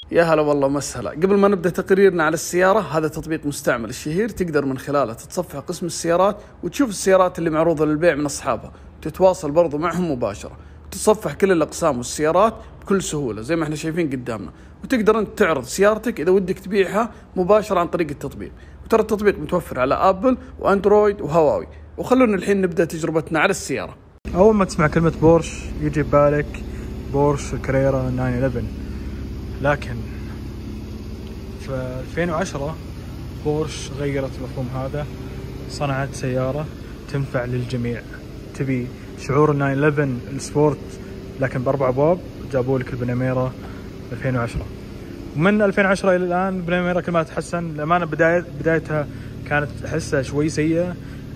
يا هلا والله مسهلا. قبل ما نبدأ تقريرنا على السيارة، هذا تطبيق مستعمل الشهير تقدر من خلاله تتصفح قسم السيارات وتشوف السيارات اللي معروضة للبيع من أصحابها، تتواصل برضو معهم مباشرة، وتتصفح كل الأقسام والسيارات بكل سهولة زي ما احنا شايفين قدامنا، وتقدر انت تعرض سيارتك إذا ودك تبيعها مباشرة عن طريق التطبيق. وترى التطبيق متوفر على أبل وأندرويد وهواوي. وخلونا الحين نبدأ تجربتنا على السيارة. أول ما تسمع كلمة بورش يجي ببالك بورش كاريرا 911، لكن في 2010 بورش غيرت المفهوم هذا، صنعت سيارة تنفع للجميع. تبي شعور ال 911 السبورت لكن بأربع أبواب، جابوا لك البناميرا 2010. ومن 2010 إلى الآن البناميرا كل ما تحسن. للأمانة بدايتها كانت أحسها شوي سيئة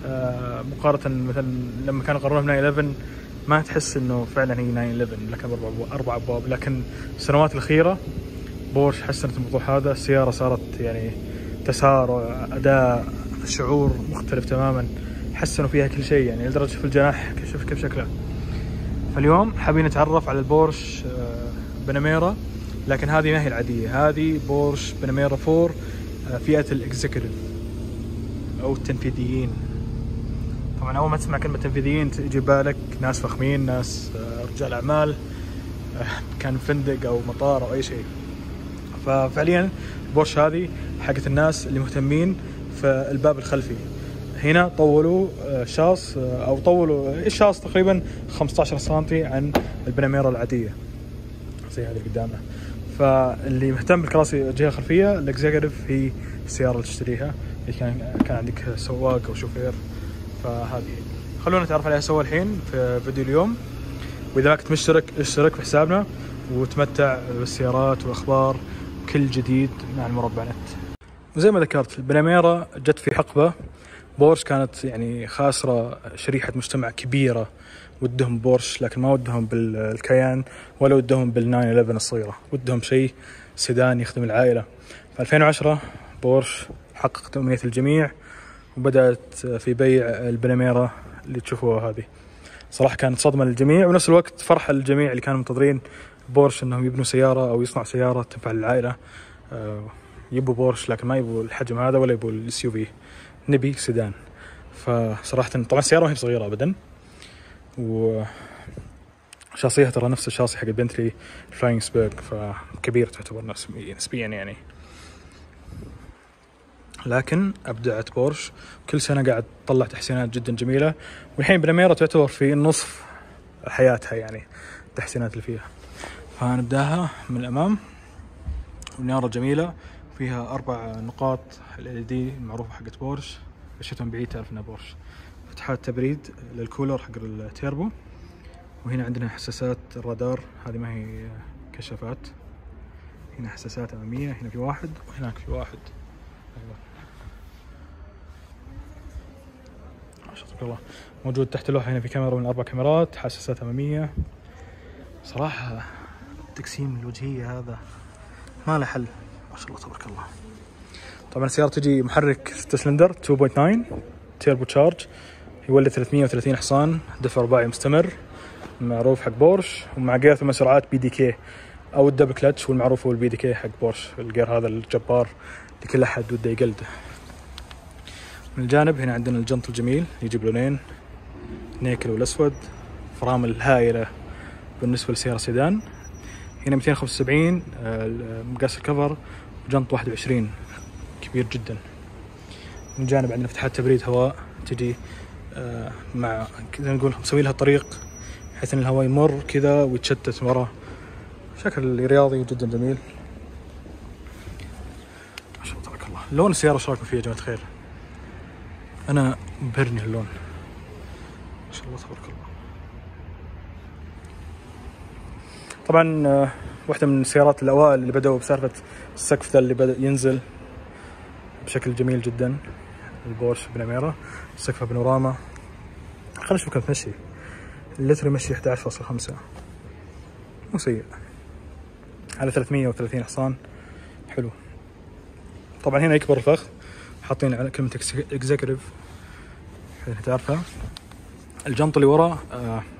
مقارنة مثلا لما كانوا يقارنونها ب 911، ما تحس إنه فعلا هي 911 لكن أربع أبواب. لكن السنوات الأخيرة بورش حسنت الموضوع هذا، السيارة صارت يعني تسارع، أداء، شعور مختلف تماما، حسنوا فيها كل شيء يعني لدرجة في الجناح شوف كيف شكله. فاليوم حابين نتعرف على البورش بناميرا، لكن هذه ما هي العادية، هذه بورش بناميرا 4 فئة الإكزيكتيف أو التنفيذيين. طبعا أول ما تسمع كلمة تنفيذيين تجي بالك ناس فخمين، ناس رجال أعمال، كان فندق أو مطار أو أي شيء. ففعليا بورش هذه حقت الناس اللي مهتمين في الباب الخلفي. هنا طولوا شاص او طولوا الشاص تقريبا 15 سنتي عن البناميرا العاديه زي هذه قدامنا. فاللي مهتم بالكراسي جهه خلفيه الاكزيكتيف هي السياره اللي تشتريها، كان عندك سواق او شوفير. فهذه خلونا نتعرف عليها سوا الحين في فيديو اليوم. واذا ما كنت مشترك اشترك في حسابنا وتمتع بالسيارات واخبار كل جديد مع المربع نت. وزي ما ذكرت البناميرا جت في حقبة بورش كانت يعني خاسرة شريحة مجتمع كبيرة، ودهم بورش لكن ما ودهم بالكيان ولا ودهم بال 911 الصغيرة، ودهم شيء سيدان يخدم العائلة. في 2010 بورش حققت أمنية الجميع وبدأت في بيع البناميرا اللي تشوفوها هذه. صراحة كانت صدمة للجميع ونفس الوقت فرحة للجميع اللي كانوا منتظرين بورش انهم يبنوا سيارة او يصنعوا سيارة تنفع للعائلة. يبوا بورش لكن ما يبوا الحجم هذا ولا يبوا الاس يو في، نبي سيدان. فصراحة طبعا السيارة ما هي صغيرة ابدا، وشاصيها ترى نفس الشاصي حق البنتلي فلاينج سبيرج، فكبير تعتبر نسبيا يعني. لكن ابدعت بورش، كل سنة قاعد تطلع تحسينات جدا جميلة، والحين بناميرا تعتبر في نصف حياتها يعني التحسينات اللي فيها. فنبداها من الأمام، والنيارة جميلة فيها 4 نقاط LED المعروفة حقت بورش، شفتهم بعيد تعرف انها بورش. فتحات تبريد للكولر حق التيربو، وهنا عندنا حساسات الرادار، هذه ما هي كشافات، هنا حساسات أمامية، هنا في واحد وهناك في واحد. ما شاء الله موجود تحت اللوحة، هنا في كاميرا من 4 كاميرات، حساسات أمامية. صراحة التقسيم الوجهية هذا ما له حل، ما شاء الله تبارك الله. طبعا السيارة تجي محرك 6 سلندر 2.9 تيربو تشارج، يولد 330 حصان، دفع رباعي مستمر معروف حق بورش، ومع جير 8 سرعات BDK او الدبل كلتش، والمعروف هو الBDK حق بورش، الجير هذا الجبار اللي كل احد وده يقلده. من الجانب هنا عندنا الجنط الجميل يجي بلونين، نيكل والاسود، فرامل هائلة بالنسبة لسيارة سيدان. هنا 275 مقاس الكفر، وجنط 21 كبير جدا. من الجانب عندنا فتحات تبريد هواء تجي مع كذا نقول مسوي لها طريق بحيث ان الهواء يمر كذا ويتشتت ورا، شكل رياضي جدا جميل ما شاء الله تبارك الله. لون السيارة ايش رايكم فيه يا جماعة الخير؟ انا مبهرني اللون ما شاء الله تبارك الله. طبعا واحدة من السيارات الأوائل اللي بدأوا بسالفة السقف ذا اللي بدأ ينزل بشكل جميل جدا، البورش بناميرا، سقفها بانوراما. خلينا نشوف كم تمشي، اللتر يمشي 11.5، مو سيء على 330 حصان، حلو. طبعا هنا يكبر الفخذ، حاطين على كلمة اكزيكتيف حين تعرفها. الجنط اللي ورا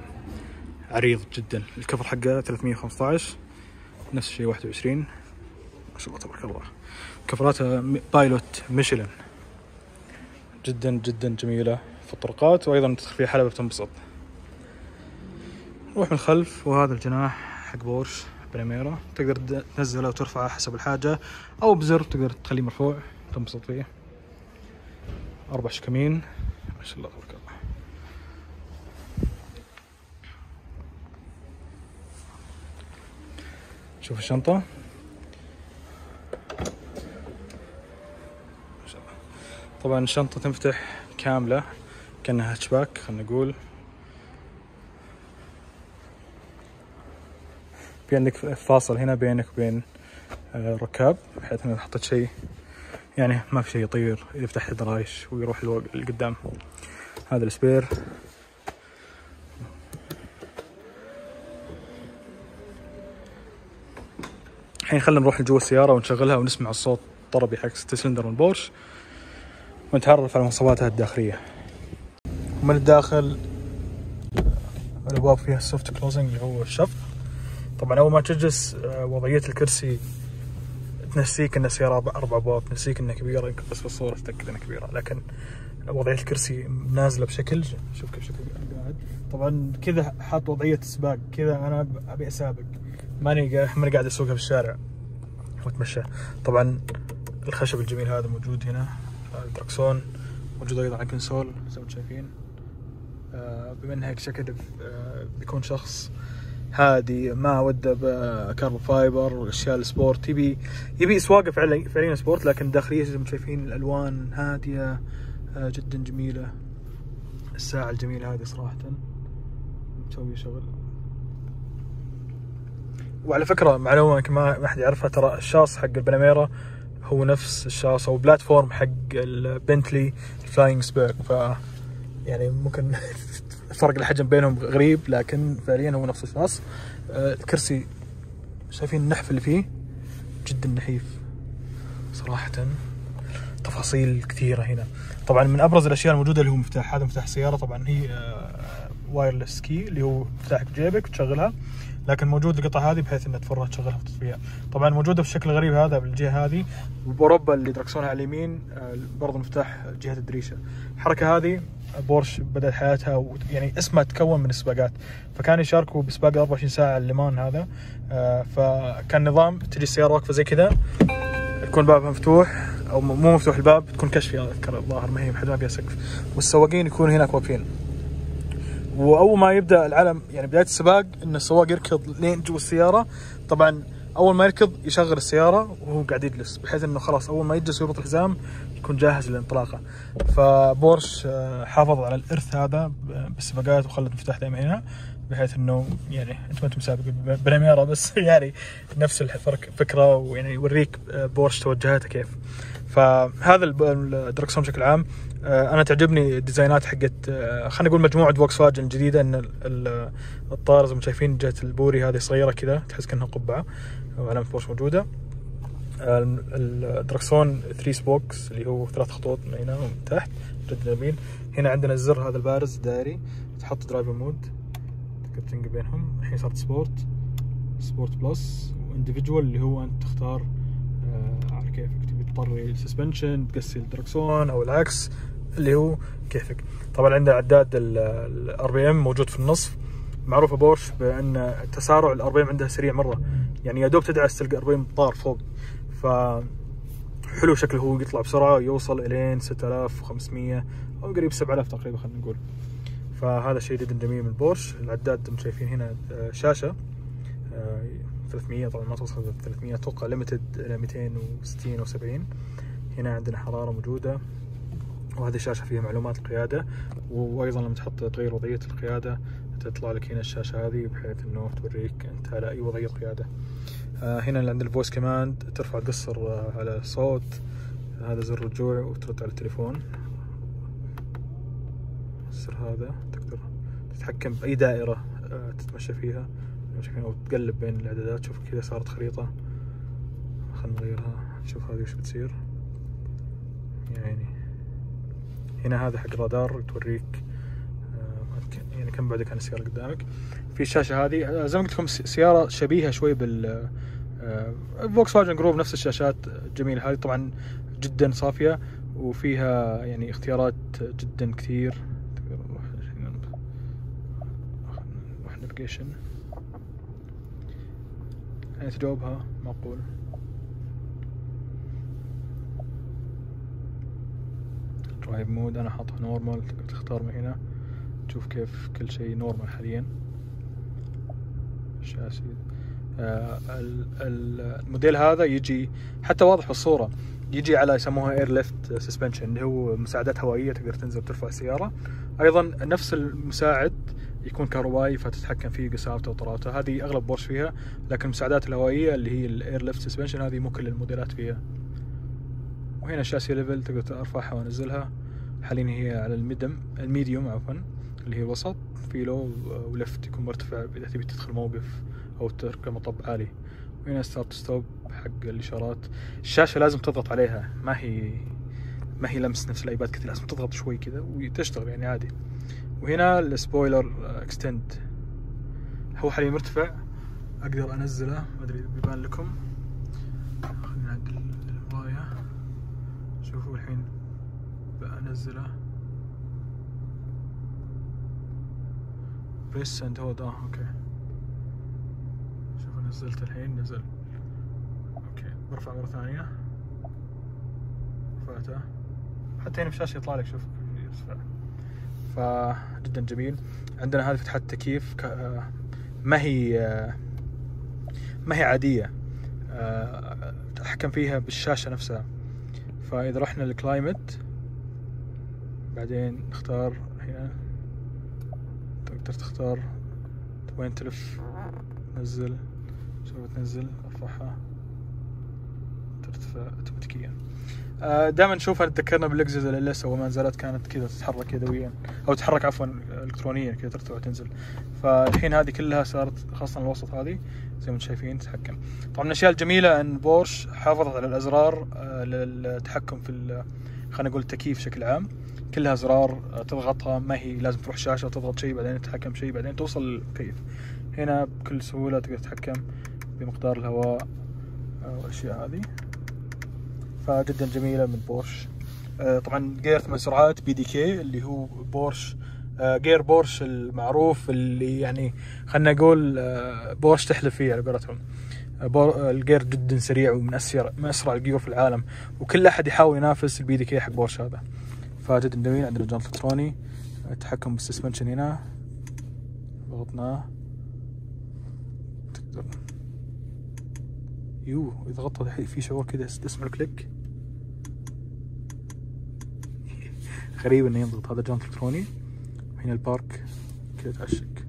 عريض جدا، الكفر حقه 315 نفس الشيء 21. شاء الله تبارك الله. كفراتها بايلوت ميشلان، جدا جدا جميلة في الطرقات، وأيضا تدخل فيها حلبة بتنبسط. نروح من الخلف، وهذا الجناح حق بورش باناميرا، تقدر تنزله وترفعه حسب الحاجة، أو بزر تقدر تخليه مرفوع تنبسط فيه. 4 شكمين ما شاء الله تبارك الله. شوف الشنطة ما شاء الله. طبعا الشنطة تنفتح كاملة كأنها هاتشباك خلينا نقول. في عندك فاصل هنا بينك وبين الركاب، بحيث انه حطيت شيء يعني ما في شيء يطير اذا فتحت الدرايش ويروح لقدام. هذا السبير. الحين خلينا نروح لجوا السيارة ونشغلها ونسمع الصوت الطربي حق 6 سلندر من بورش، ونتعرف على مواصفاتها الداخلية. ومن الداخل الابواب فيها السوفت كلوزنج اللي هو الشفط. طبعا اول ما تجلس وضعية الكرسي تنسيك ان السيارة 4 ابواب، تنسيك انها كبيرة، يمكن بس في الصورة تتأكد انها كبيرة، لكن وضعية الكرسي نازلة بشكل، شوف كيف شكل قاعد. طبعا كذا حاط وضعية السباق، كذا انا ابي اسابق، ماني قاعد اسوقها في الشارع واتمشى. طبعا الخشب الجميل هذا موجود هنا، الدركسون موجود ايضا على الكنسول زي ما انتم شايفين. بما انه هيك شكل بيكون شخص هادي ما وده بكاربون فايبر والاشياء السبورت، يبي سواقه فعليا سبورت، لكن داخليه زي ما شايفين الالوان هاديه جدا جميله. الساعه الجميله هذه صراحه مسوي شغل. وعلى فكره معلومه ما حد يعرفها، ترى الشاص حق الباناميرا هو نفس الشاص او بلاتفورم حق البنتلي الفلاينج سبير، ف يعني ممكن فرق الحجم بينهم غريب، لكن فعليا هو نفس الشاص. الكرسي شايفين النحف اللي فيه جدا نحيف صراحة، تفاصيل كثيرة هنا. طبعا من ابرز الاشياء الموجودة اللي هو مفتاح، هذا مفتاح السيارة. طبعا هي وايرلس كي اللي هو مفتاحك بجيبك وتشغلها، لكن موجود القطعة هذه بحيث انها تفرها تشغلها وتطفيها. طبعا موجودة بشكل غريب هذا بالجهة هذه، وبأوروبا اللي دركسونها على اليمين برضه مفتاح جهة الدريشة. الحركة هذه بورش بدأت حياتها يعني اسمها تكون من السباقات، فكان يشاركوا بسباق 24 ساعة الليمان هذا. فكان نظام تجي السيارة واقفة زي كذا، يكون بابها مفتوح او مو مفتوح الباب، تكون كشفي اذكر الظاهر، ما هي حد ما فيها سقف، والسواقين يكونوا هناك واقفين. واول ما يبدا العلم يعني بدايه السباق ان السواق يركض لين جوا السياره. طبعا اول ما يركض يشغل السياره وهو قاعد يجلس، بحيث انه خلاص اول ما يجلس ويربط الحزام يكون جاهز للانطلاقه. فبورش حافظ على الارث هذا بالسباقات وخلت المفتاح دائما هنا، بحيث انه يعني انت ما انت مسابق باناميرا بس يعني نفس الفكره، ويعني يوريك بورش توجهاتها كيف. فهذا الدركسون بشكل عام انا تعجبني الديزاينات حقت خلينا نقول مجموعه فولكس فاجن الجديده، ان الطائره زي ما شايفين جهه البوري هذه صغيره كذا تحس كانها قبعه وعلامه بورش موجوده. الدركسون 3 سبوكس اللي هو 3 خطوط من هنا ومن تحت جدا جميل. هنا عندنا الزر هذا البارز دائري، تحط درايفر مود تقدر تنقل بينهم. الحين صارت سبورت بلس وانديفيدوال اللي هو انت تختار على كيفك، تبي تطري السسبنشن تقسي الدركسون او العكس اللي هو كيفك. طبعا عندنا عداد الار بي ام موجود في النصف. معروفه بورش بان تسارع الار بي ام عندها سريع مره، يعني يا دوب تدعس تلقى ار بي ام طار فوق. ف حلو شكله، هو يطلع بسرعه ويوصل الين 6500 او قريب 7000 تقريبا خلينا نقول. فهذا شيء جدا جميل من بورش. العداد انتم شايفين هنا شاشه 300، طبعا ما توصل 300، اتوقع ليمتد الى 260 او 70. هنا عندنا حراره موجوده، وهذه الشاشه فيها معلومات القياده، وايضا لما تحط تغير وضعيه القياده تطلع لك هنا الشاشه هذه بحيث انه توريك انت على اي وضعيه قياده. هنا اللي عندنا الفويس كماند، ترفع تقصر على الصوت، هذا زر رجوع وترد على التليفون. الزر هذا تقدر تتحكم باي دائره تتمشى فيها او تقلب بين الاعدادات. شوف كذا صارت خريطه، خلينا نغيرها نشوف هذه وش بتصير. يعني هنا هذا حق الرادار توريك يعني كم بعدك عن السياره قدامك. في الشاشه هذه زي ما قلت لكم سياره شبيهه شوي فولكس فاجن جروب نفس الشاشات جميلة هذه طبعا جدا صافية وفيها يعني اختيارات جدا كثير. نروح نافيجيشن يعني تجاوبها معقول. درايف مود انا حاطه نورمال، تقدر تختار من هنا تشوف كيف كل شيء نورمال حاليا. شاشة الموديل هذا يجي حتى واضح بالصورة، يجي على يسموها اير ليفت سسبنشن اللي هو مساعدات هوائية، تقدر تنزل ترفع السيارة. ايضا نفس المساعد يكون كهربائي فتتحكم فيه قساوته وطراوته، هذه اغلب بورش فيها، لكن المساعدات الهوائية اللي هي الاير ليفت سسبنشن هذه مو كل الموديلات فيها. وهنا شاسي ليفل تقدر ارفعها وانزلها، حاليا هي على الميديوم عفوا اللي هي الوسط، في لو ولفت يكون مرتفع اذا تبي تدخل موقف او تركب مطب عالي. وهنا ستارت ستوب حق الاشارات. الشاشه لازم تضغط عليها، ما هي لمس نفس الايباد كذا، لازم تضغط شوي كذا وتشتغل يعني عادي. وهنا السبويلر اكستند، هو حاليا مرتفع اقدر انزله، ما ادري بيبان لكم. خلينا نعدل الرايه، شوفوا الحين بنزله بريس اند هولد. اوكي شوفوا نزلت الحين، نزل. اوكي برفع مرة ثانية، رفعته حتى هنا في الشاشة يطلع لك شوف يرتفع، فجدا جميل. عندنا هذه فتحات تكييف ما هي عادية، تحكم فيها بالشاشة نفسها. فإذا رحنا للكلايمت بعدين نختار هنا، تقدر تختار وين تلف، تنزل، شوف تنزل، ارفعها، ترتفع اوتوماتيكيا. دائما نشوفها تذكرنا بالاكزيز اللي لسه وما نزلت، كانت كذا تتحرك يدويا او تتحرك عفوا الكترونيا كذا، ترتفع وتنزل. فالحين هذه كلها صارت خاصه الوسط هذه زي ما انتم شايفين تتحكم. طبعا من الاشياء الجميله ان بورش حافظت على الازرار للتحكم في خلينا نقول التكييف بشكل عام، كلها ازرار تضغطها، ما هي لازم تروح شاشه تضغط شيء بعدين تتحكم شيء بعدين توصل للكيف. هنا بكل سهوله تقدر تتحكم بمقدار الهواء والاشياء هذه، فجدا جميله من بورش. طبعا جير 8 سرعات بي دي كي اللي هو بورش جير بورش المعروف، اللي يعني خلينا نقول بورش تحلف فيه على قولتهم. الجير جدا سريع ومن اسرع الجيور في العالم، وكل احد يحاول ينافس البي دي كي حق بورش هذا، فجدا جميل. عندنا جانت الكتروني، التحكم بالسسبنشن هنا ضغطناه تقدر اذا غطى في شعور كذا تسمع الكليك غريب انه ينضغط. هذا جانت الكتروني. هنا البارك كذا تعشق.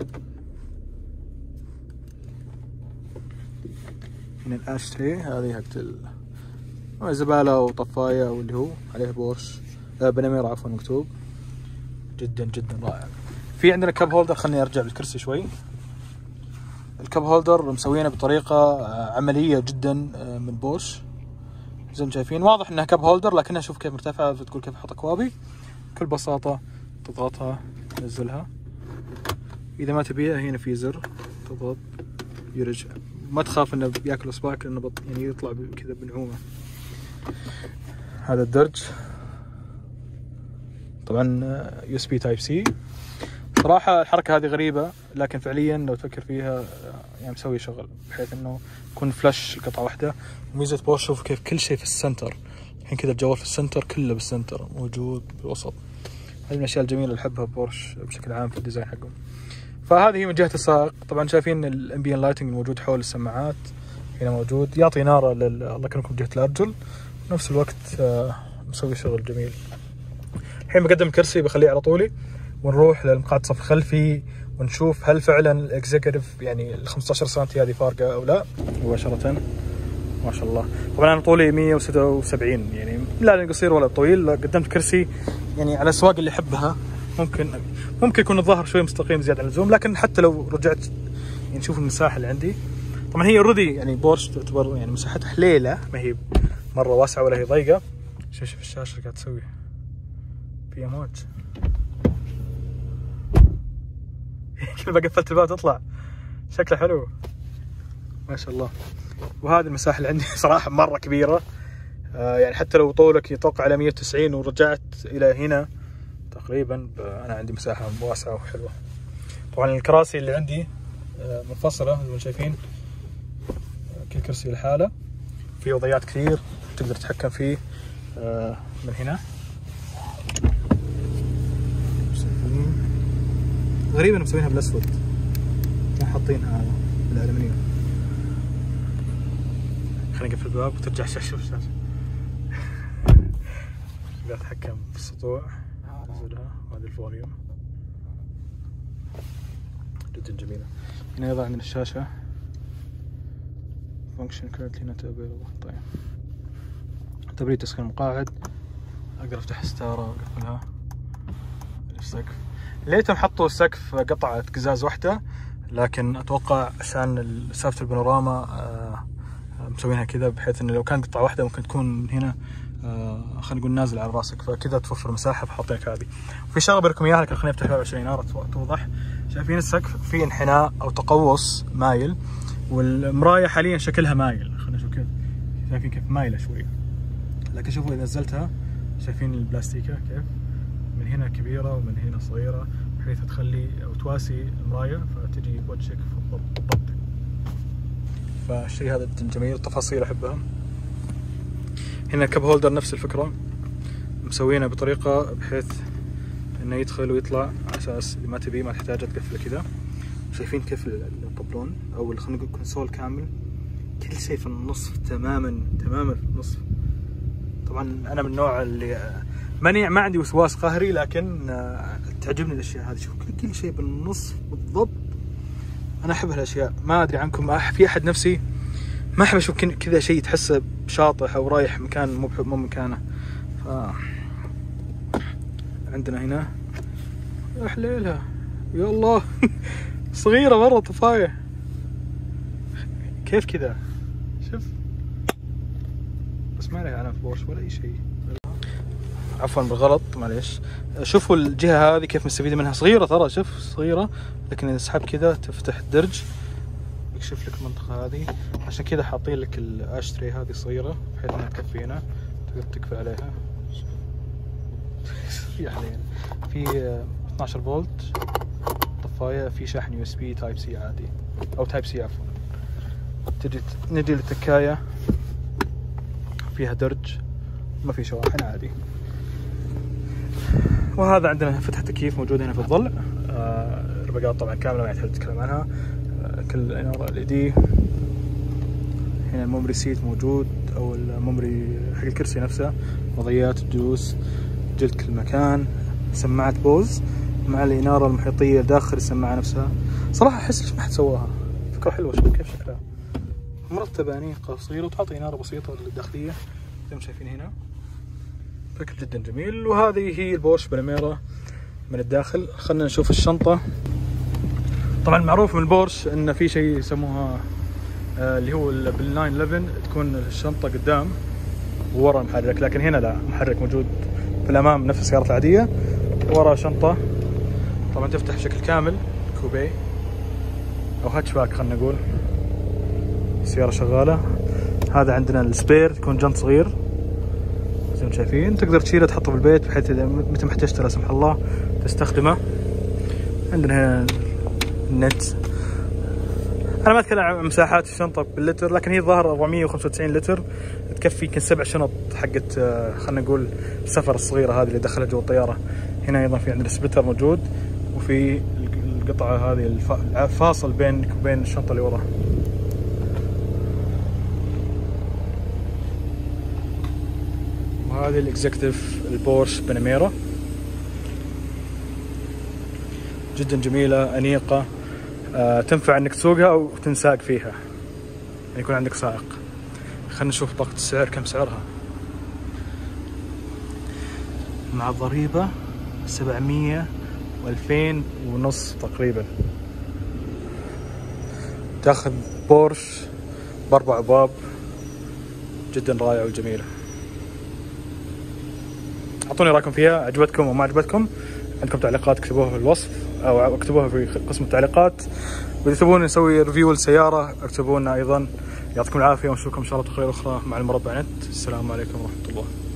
هنا الاشتري هذه حقت الزبالة وطفاية واللي هو عليه بورش بنميرة عفوا مكتوب، جدا جدا رائع. في عندنا كاب هولدر، خلني ارجع بالكرسي شوي. الكاب هولدر مسوينه بطريقة عملية جدا من بورش زي ما شايفين، واضح انها كاب هولدر لكنها شوف كيف مرتفعة، تقول كيف احط اكوابي بكل بساطة، تضغطها تنزلها. اذا ما تبيها هنا في زر تضغط يرجع، ما تخاف انه بياكل اصبعك لانه يعني يطلع كذا بنعومة. هذا الدرج طبعا يو اس بي تايب سي. صراحة الحركة هذه غريبة لكن فعليا لو تفكر فيها يعني مسوي شغل بحيث انه يكون فلاش قطعة واحدة. وميزة بورش شوف كيف كل شيء في السنتر، الحين كذا الجوال في السنتر كله بالسنتر موجود بالوسط. هذه من الاشياء الجميلة اللي احبها بورش بشكل عام في الديزاين حقهم. فهذه هي من جهة السائق. طبعا شايفين الامبيان لايتنج الموجود حول السماعات هنا موجود، يعطي نارة الله يكرمكم جهة الارجل، بنفس الوقت مسوي شغل جميل. الحين بقدم الكرسي بخليه على طولي ونروح للمقعد الصف الخلفي ونشوف هل فعلا الاكزيكتيف يعني ال 15 سنتي هذه فارقه او لا. مباشره ما شاء الله. طبعا انا طولي 176 يعني لا قصير ولا طويل، قدمت كرسي يعني على الاسواق اللي احبها، ممكن يكون الظهر شوي مستقيم زياده عن اللزوم، لكن حتى لو رجعت يعني نشوف المساحه اللي عندي. طبعا هي اوريدي يعني بورش تعتبر يعني مساحتها حليله، ما هي مره واسعه ولا هي ضيقه. شوف الشاشه اللي قاعد تسوي في موج كل ما قفلت الباب تطلع، شكله حلو ما شاء الله. وهذه المساحة اللي عندي صراحة مرة كبيرة. يعني حتى لو طولك يطق على 190 ورجعت إلى هنا تقريبا، أنا عندي مساحة واسعة وحلوة. طبعا الكراسي اللي عندي منفصلة زي ما شايفين، كل كرسي لحاله، في وضعيات كثير تقدر تتحكم فيه من هنا. غريبة مسوينها بالأسود، مو حاطينها بالألمنيوم. خلينا نقفل الباب وترجع شاشة بشاشة. تقدر تتحكم في السطوع، نزلها، وهذا الفوليوم جدا جميلة. هنا أيضا عندنا الشاشة function currently not available. طيب تبريد تسخين مقاعد، أقدر أفتح ستارة وأقفلها. السقف ليتهم حطوا السقف قطعة قزاز واحدة، لكن أتوقع عشان سالفة البانوراما مسوينها كذا، بحيث إنه لو كان قطعة واحدة ممكن تكون من هنا خلينا نقول نازل على راسك، فكذا توفر مساحة، فحاطينك هذه. وفي شغلة بركم إياها، لكن خليني أفتح الباب عشان النار توضح. شايفين السقف في انحناء أو تقوس مايل، والمراية حاليا شكلها مايل. خلينا نشوف كيف، شايفين كيف مايلة شوي، لكن شوفوا إذا نزلتها شايفين البلاستيكة كيف من هنا كبيرة ومن هنا صغيرة، بحيث تخلي أو تواسي المراية فتجي بوجهك بالضبط. فالشيء هذا جدا جميل، التفاصيل أحبها. هنا الكب هولدر نفس الفكرة، مسوينه بطريقة بحيث إنه يدخل ويطلع، على أساس اللي ما تبيه ما تحتاج تقفله كذا. شايفين كيف الطبلون أو خلينا نقول كونسول كامل، كل شيء في النصف تماما في النصف. طبعا أنا من النوع اللي ما عندي وسواس قهري، لكن تعجبني الأشياء هذه. شوف كل شيء بالنصف بالضبط، أنا أحب هالأشياء. ما أدري عنكم، في أحد نفسي ما أحب أشوف كذا شيء تحسه شاطح أو رايح مكان مو مكانه. عندنا هنا يا حليلها، يا الله صغيرة مرة طفاية، كيف كذا؟ شوف بس ما عليها علامة بورش ولا أي شيء. عفوا بالغلط معليش. شوفوا الجهة هذه كيف مستفيدة منها، صغيرة ترى، شوف صغيرة، لكن إذا سحب كذا تفتح الدرج يكشف لك المنطقة هذه. عشان كذا حاطين لك الاشتري هذه صغيرة بحيث انها تكفي هنا، تقدر تقفل عليها. في 12 فولت طفاية، في شاحن يو اس بي تايب سي عادي او تايب سي عفوا. نجي للتكاية، فيها درج، ما في شواحن عادي. وهذا عندنا فتحة تكييف موجودة هنا في الضلع، ربقات طبعا كاملة ما يحتاج نتكلم عنها. كل انارة LED. هنا الميموري سيت موجود او الميموري حق الكرسي نفسه، وضعيات الجلوس، جلد كل مكان، سماعة بوز مع الانارة المحيطية داخل السماعة نفسها. صراحة احس ليش ما حد سواها، فكرة حلوة. شوف كيف شكلها مرتبة، انيقة صغيرة، وتعطي انارة بسيطة للداخلية زي ما شايفين هنا، فكر جدا جميل. وهذه هي البورش باناميرا من الداخل. خلنا نشوف الشنطة. طبعا معروف من البورش ان في شيء يسموها اللي هو بال 911 تكون الشنطة قدام وورا المحرك، لكن هنا لا، محرك موجود في الامام نفس السيارات العادية، ورا شنطة. طبعا تفتح بشكل كامل، كوبي او هاتشباك خلنا نقول، السيارة شغالة. هذا عندنا السبير، يكون جنط صغير زي ما شايفين، تقدر تشيله تحطه في البيت بحيث اذا متى ما احتجته لا سمح الله تستخدمه. عندنا هنا النت. انا ما اتكلم عن مساحات الشنطه باللتر، لكن هي الظاهر 495 لتر، تكفي يمكن 7 شنط حقت خلينا نقول السفر الصغيره هذه اللي دخلها جوا الطياره. هنا ايضا في عندنا سبيتر موجود، وفي القطعه هذه الفاصل بينك وبين الشنطه اللي ورا. وهذه الاكزكتيف البورش باناميرا، جدا جميلة أنيقة، تنفع انك تسوقها او تنساق فيها، يعني يكون عندك سائق. خلينا نشوف طاقة السعر كم سعرها مع الضريبة. 700 و2000 ونص تقريبا. تاخذ بورش ب4 أبواب، جدا رائعة وجميلة. اعطوني رايكم فيها، عجبتكم او ما عجبتكم؟ عندكم تعليقات اكتبوها في الوصف او اكتبوها في قسم التعليقات، واذا تبون نسوي ريفيو لسياره اكتبوا لنا ايضا. يعطيكم العافيه ونشوفكم ان شاء الله تقارير اخرى مع المربع نت. السلام عليكم ورحمه الله.